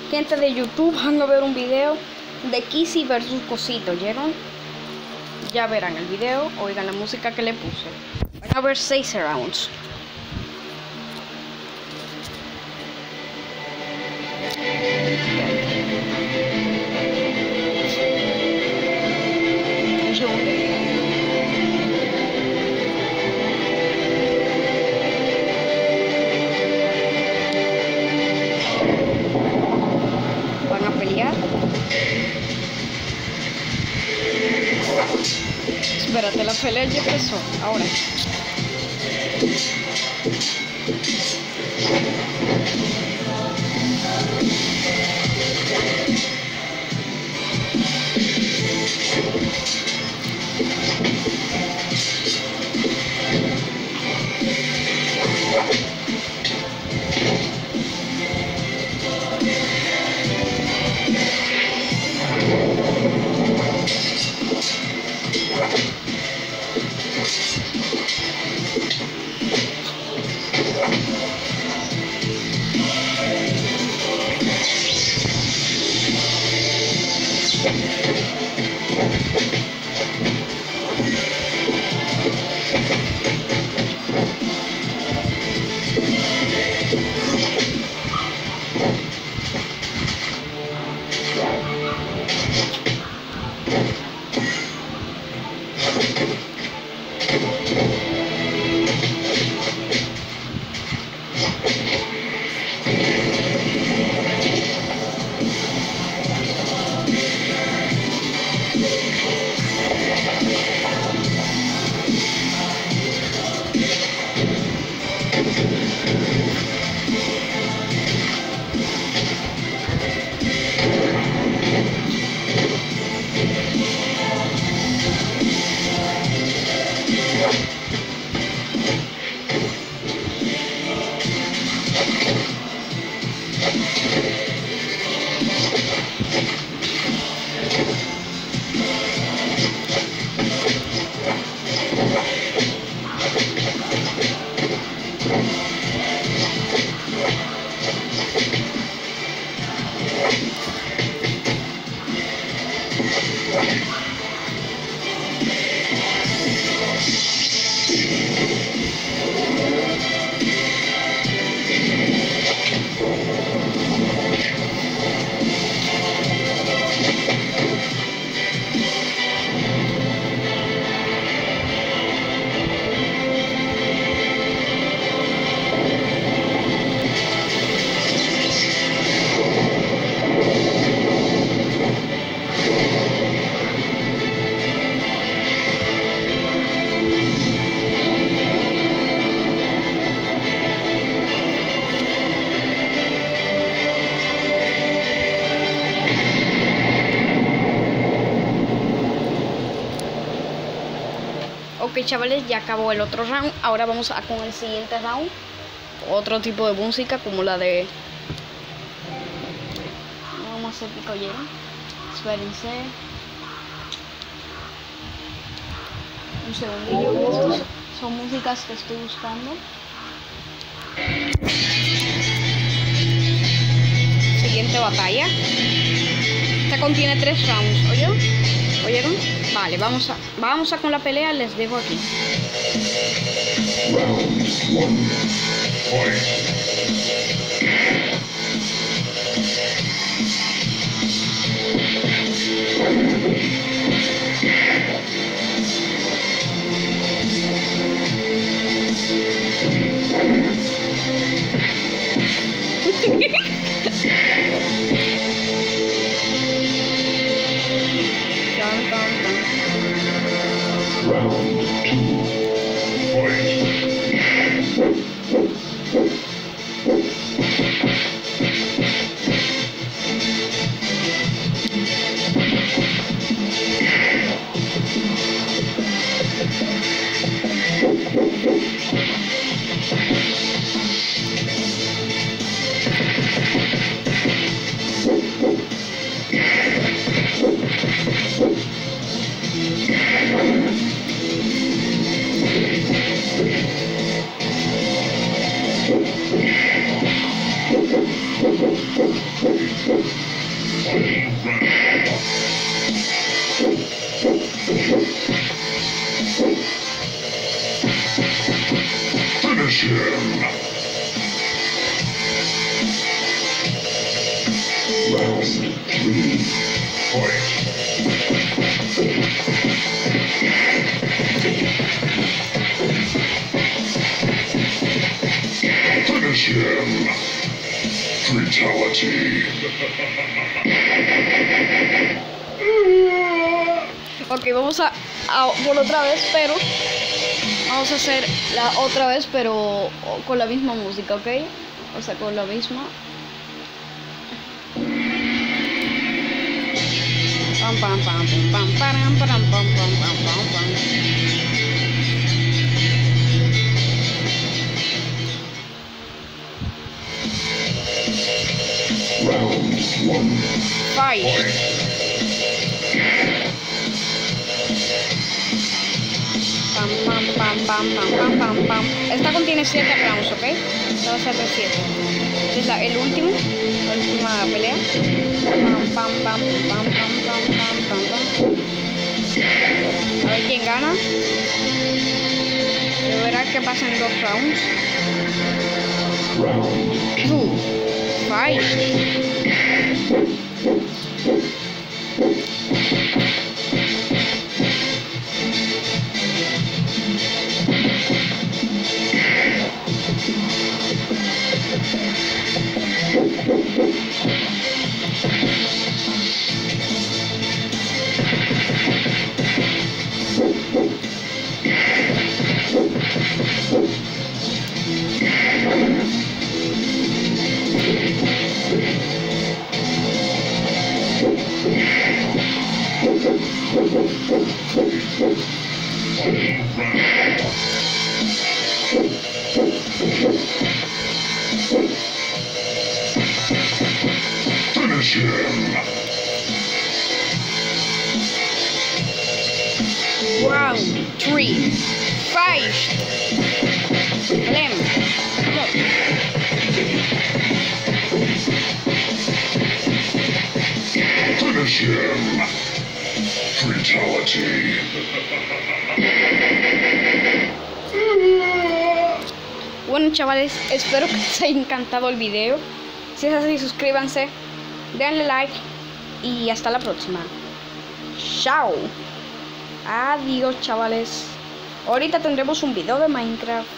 Gente de YouTube van a ver un video de Kissy versus Cosito, ¿oyeron? Ya verán el video, oigan la música que le puse. Van a ver 6 rounds. Un segundo. Van a pelear. Espérate, la pelea ya empezó. Ahora. Ok, chavales, ya acabó el otro round. Ahora vamos a con el siguiente round. Otro tipo de música como la de... Vamos a hacer picollero. Espérense. Un segundillo. Estas son músicas que estoy buscando. Siguiente batalla. Esta contiene 3 rounds, ¿oyeron? Vale, vamos a con la pelea, les dejo aquí. Round 1. Round 2. Fight. Fatality. Ok, vamos a por otra vez, pero vamos a hacer la otra vez, pero con la misma música, ¿ok? O sea, con la misma. Pam pam pam pam pam pam pam pam pam pam pam pam. Round 1. Fight. Pam pam pam pam pam pam pam pam. Esta contiene 7 rounds, ¿ok? Esta va a ser de 7. Esta es el última pelea. Pam pam pam pam pam pam pam pam pam. A ver quién gana. Yo verá que pasa en 2 rounds. Fight. Finish him. Round 3. Fight. Lem. Come on. Finish him. Fatality. Bueno, chavales, espero que les haya encantado el video. Si es así, suscríbanse, denle like y hasta la próxima. Chao. Adiós, chavales. Ahorita tendremos un video de Minecraft.